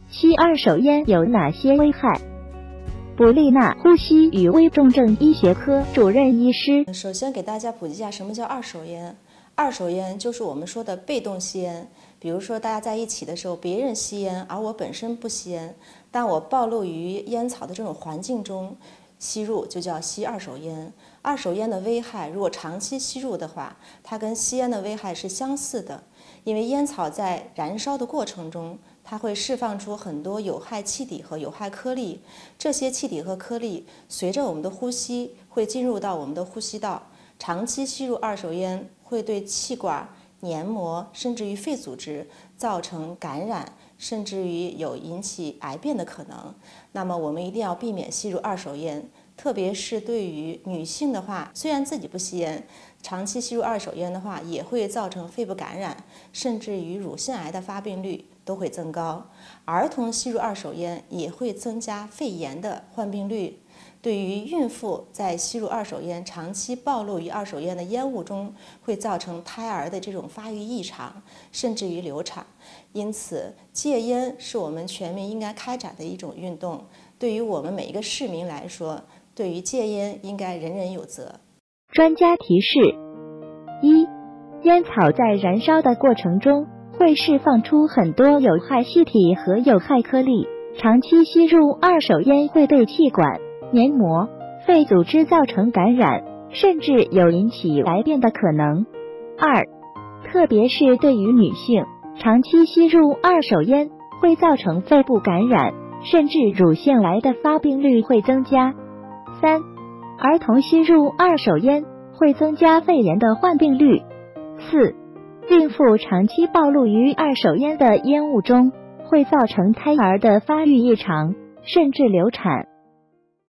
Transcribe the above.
吸二手烟有哪些危害？卜丽娜呼吸与危重症医学科主任医师。 首先给大家普及一下什么叫二手烟。二手烟就是我们说的被动吸烟，比如说大家在一起的时候，别人吸烟，而我本身不吸烟，但我暴露于烟草的这种环境中吸入，就叫吸二手烟。二手烟的危害，如果长期吸入的话，它跟吸烟的危害是相似的，因为烟草在燃烧的过程中，它会释放出很多有害气体和有害颗粒，这些气体和颗粒随着我们的呼吸会进入到我们的呼吸道。长期吸入二手烟会对气管、黏膜甚至于肺组织造成感染，甚至于有引起癌变的可能。那么我们一定要避免吸入二手烟，特别是对于女性的话，虽然自己不吸烟，长期吸入二手烟的话，也会造成肺部感染，甚至于乳腺癌的发病率都会增高。儿童吸入二手烟也会增加肺炎的患病率。对于孕妇在吸入二手烟，长期暴露于二手烟的烟雾中，会造成胎儿的这种发育异常，甚至于流产。因此，戒烟是我们全民应该开展的一种运动。对于我们每一个市民来说，对于戒烟应该人人有责。 专家提示：一、烟草在燃烧的过程中会释放出很多有害气体和有害颗粒，长期吸入二手烟会对气管、黏膜、肺组织造成感染，甚至有引起癌变的可能。二、特别是对于女性，长期吸入二手烟会造成肺部感染，甚至乳腺癌的发病率会增加。三、儿童吸入二手烟会增加肺炎的患病率。四、孕妇长期暴露于二手烟的烟雾中，会造成胎儿的发育异常，甚至流产。